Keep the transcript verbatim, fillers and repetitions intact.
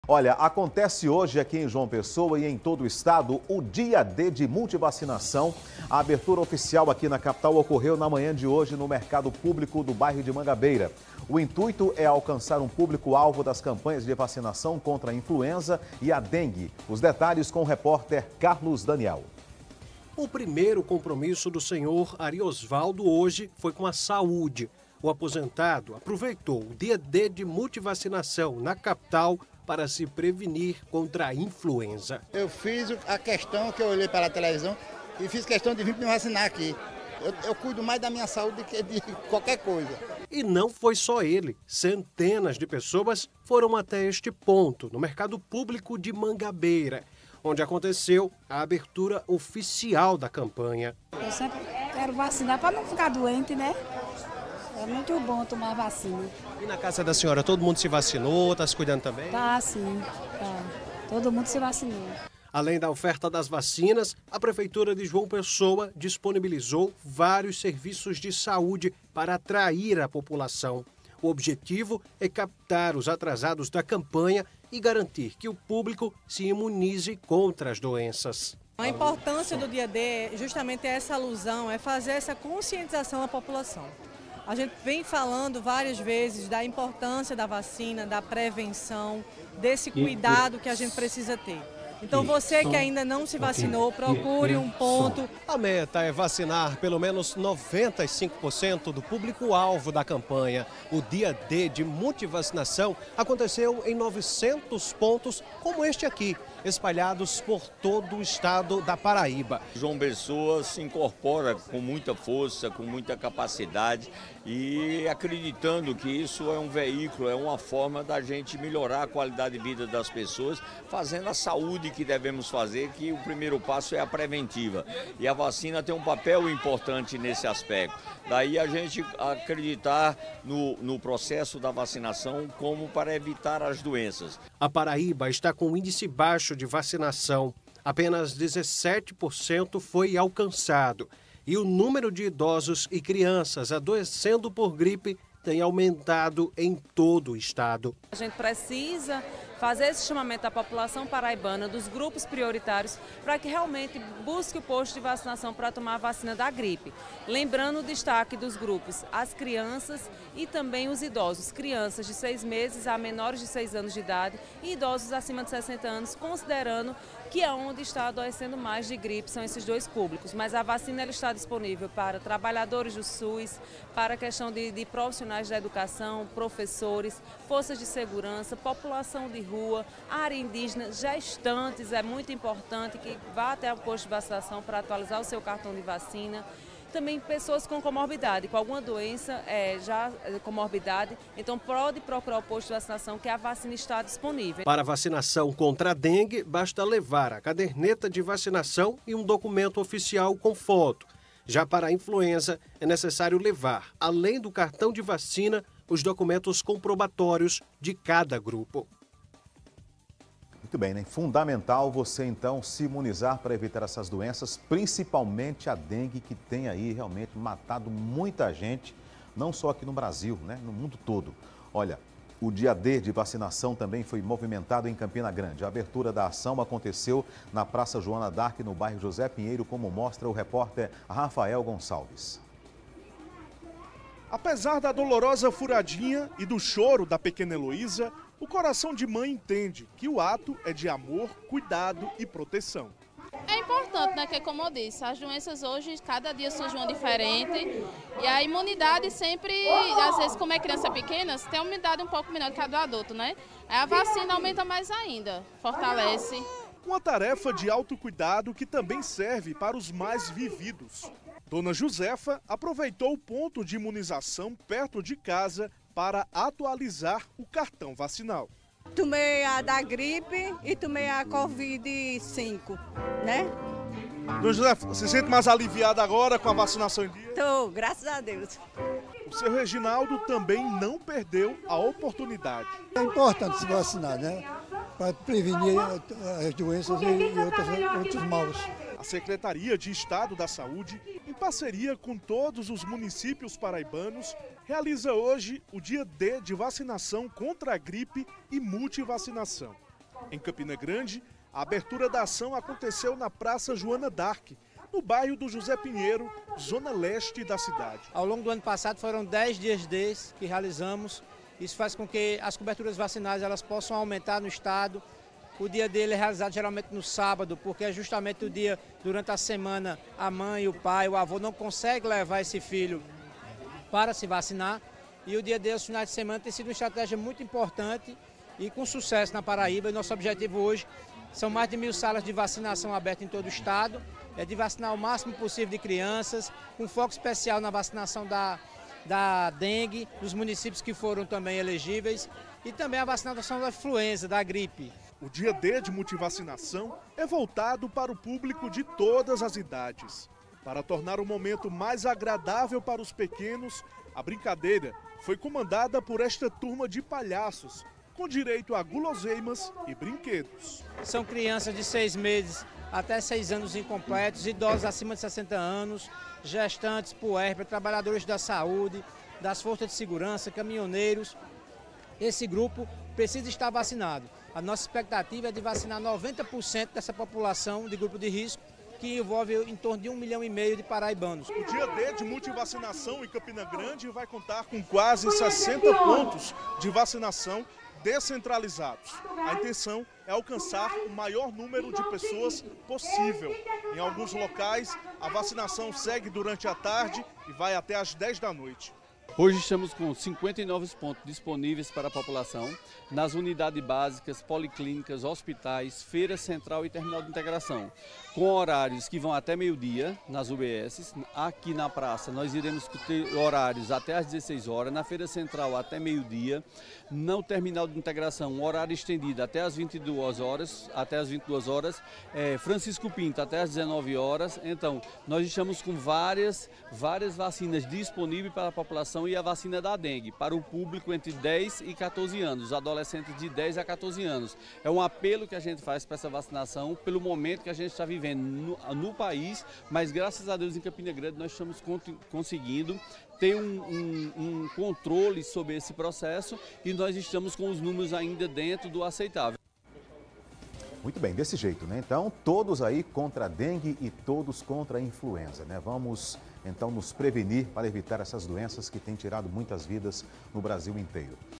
Olha, acontece hoje aqui em João Pessoa e em todo o estado o Dia D de multivacinação. A abertura oficial aqui na capital ocorreu na manhã de hoje no mercado público do bairro de Mangabeira. O intuito é alcançar um público-alvo das campanhas de vacinação contra a influenza e a dengue. Os detalhes com o repórter Carlos Daniel. O primeiro compromisso do senhor Ari Osvaldo hoje foi com a saúde. O aposentado aproveitou o Dia D de multivacinação na capital para se prevenir contra a influenza. Eu fiz a questão que eu olhei para a televisão e fiz questão de vir me vacinar aqui. Eu, eu cuido mais da minha saúde do que de qualquer coisa. E não foi só ele. Centenas de pessoas foram até este ponto, no mercado público de Mangabeira, onde aconteceu a abertura oficial da campanha. Eu sempre quero vacinar para não ficar doente, né? É muito bom tomar vacina. E na casa da senhora, todo mundo se vacinou, está se cuidando também? Tá, sim. Tá. Todo mundo se vacinou. Além da oferta das vacinas, a Prefeitura de João Pessoa disponibilizou vários serviços de saúde para atrair a população. O objetivo é captar os atrasados da campanha e garantir que o público se imunize contra as doenças. A importância do Dia D justamente é essa alusão, é fazer essa conscientização da população. A gente vem falando várias vezes da importância da vacina, da prevenção, desse cuidado que a gente precisa ter. Então você que ainda não se vacinou, procure um ponto. A meta é vacinar pelo menos noventa e cinco por cento do público-alvo da campanha. O Dia D de multivacinação aconteceu em novecentos pontos como este aqui, espalhados por todo o estado da Paraíba. João Pessoa se incorpora com muita força, com muita capacidade e acreditando que isso é um veículo, é uma forma da gente melhorar a qualidade de vida das pessoas, fazendo a saúde que devemos fazer, que o primeiro passo é a preventiva. E a vacina tem um papel importante nesse aspecto. Daí a gente acreditar no, no processo da vacinação como para evitar as doenças. A Paraíba está com um índice baixo de vacinação. Apenas dezessete por cento foi alcançado. E o número de idosos e crianças adoecendo por gripe tem aumentado em todo o estado. A gente precisa fazer esse chamamento à população paraibana, dos grupos prioritários, para que realmente busque o posto de vacinação para tomar a vacina da gripe. Lembrando o destaque dos grupos, as crianças e também os idosos. Crianças de seis meses a menores de seis anos de idade e idosos acima de sessenta anos, considerando que é onde está adoecendo mais de gripe, são esses dois públicos. Mas a vacina ela está disponível para trabalhadores do SUS, para a questão de, de profissionais da educação, professores, forças de segurança, população de rua, área indígena, gestantes. É muito importante que vá até o posto de vacinação para atualizar o seu cartão de vacina. Também pessoas com comorbidade, com alguma doença é, já comorbidade, então pode procurar o posto de vacinação que a vacina está disponível. Para vacinação contra a dengue, basta levar a caderneta de vacinação e um documento oficial com foto. Já para a influenza, é necessário levar, além do cartão de vacina, os documentos comprobatórios de cada grupo. Muito bem, né? Fundamental você então se imunizar para evitar essas doenças, principalmente a dengue, que tem aí realmente matado muita gente, não só aqui no Brasil, né? No mundo todo. Olha, o Dia D de vacinação também foi movimentado em Campina Grande. A abertura da ação aconteceu na Praça Joana d'Arc, no bairro José Pinheiro, como mostra o repórter Rafael Gonçalves. Apesar da dolorosa furadinha e do choro da pequena Heloísa, o coração de mãe entende que o ato é de amor, cuidado e proteção. É importante, né? Que como eu disse, as doenças hoje, cada dia surge uma diferente. E a imunidade sempre, às vezes, como é criança pequena, tem uma imunidade um pouco menor que a do adulto, né? Aí a vacina aumenta mais ainda, fortalece. Uma tarefa de autocuidado que também serve para os mais vividos. Dona Josefa aproveitou o ponto de imunização perto de casa para atualizar o cartão vacinal. Tomei a da gripe e tomei a covid cinco, né? Dona Josefa, você se sente mais aliviada agora com a vacinação em dia? Tô, graças a Deus. O seu Reginaldo também não perdeu a oportunidade. É importante se vacinar, né? Para prevenir as doenças e outros, outros maus. A Secretaria de Estado da Saúde, em parceria com todos os municípios paraibanos, realiza hoje o Dia D de vacinação contra a gripe e multivacinação. Em Campina Grande, a abertura da ação aconteceu na Praça Joana d'Arc, no bairro do José Pinheiro, zona leste da cidade. Ao longo do ano passado foram dez dias desses que realizamos. Isso faz com que as coberturas vacinais elas possam aumentar no estado. O dia dele é realizado geralmente no sábado, porque é justamente o dia, durante a semana, a mãe, o pai, o avô não conseguem levar esse filho para se vacinar. E o dia dele, os finais de semana, tem sido uma estratégia muito importante e com sucesso na Paraíba. E nosso objetivo hoje são mais de mil salas de vacinação abertas em todo o estado. É de vacinar o máximo possível de crianças, com foco especial na vacinação da, da dengue, dos municípios que foram também elegíveis, e também a vacinação da influenza, da gripe. O dia D de multivacinação é voltado para o público de todas as idades. Para tornar o momento mais agradável para os pequenos, a brincadeira foi comandada por esta turma de palhaços, com direito a guloseimas e brinquedos. São crianças de seis meses até seis anos incompletos, idosos acima de sessenta anos, gestantes, puérperas, trabalhadores da saúde, das forças de segurança, caminhoneiros. Esse grupo precisa estar vacinado. A nossa expectativa é de vacinar noventa por cento dessa população de grupo de risco, que envolve em torno de um milhão e meio de paraibanos. O dia D de multivacinação em Campina Grande vai contar com quase sessenta pontos de vacinação descentralizados. A intenção é alcançar o maior número de pessoas possível. Em alguns locais, a vacinação segue durante a tarde e vai até às dez da noite. Hoje estamos com cinquenta e nove pontos disponíveis para a população, nas unidades básicas, policlínicas, hospitais, feira central e terminal de integração, com horários que vão até meio-dia nas U B S. Aqui na praça nós iremos ter horários até às dezesseis horas, na feira central até meio-dia, no terminal de integração um horário estendido até às vinte e duas horas, até às vinte e duas horas, é, Francisco Pinto até às dezenove horas. Então, nós estamos com várias, várias vacinas disponíveis para a população e a vacina da dengue para o público entre dez e quatorze anos, adolescentes de dez a quatorze anos. É um apelo que a gente faz para essa vacinação pelo momento que a gente está vivendo no, no país, mas graças a Deus em Campina Grande nós estamos conseguindo ter um, um, um controle sobre esse processo e nós estamos com os números ainda dentro do aceitável. Muito bem, desse jeito, né? Então, todos aí contra a dengue e todos contra a influenza, né? Vamos, então, nos prevenir para evitar essas doenças que têm tirado muitas vidas no Brasil inteiro.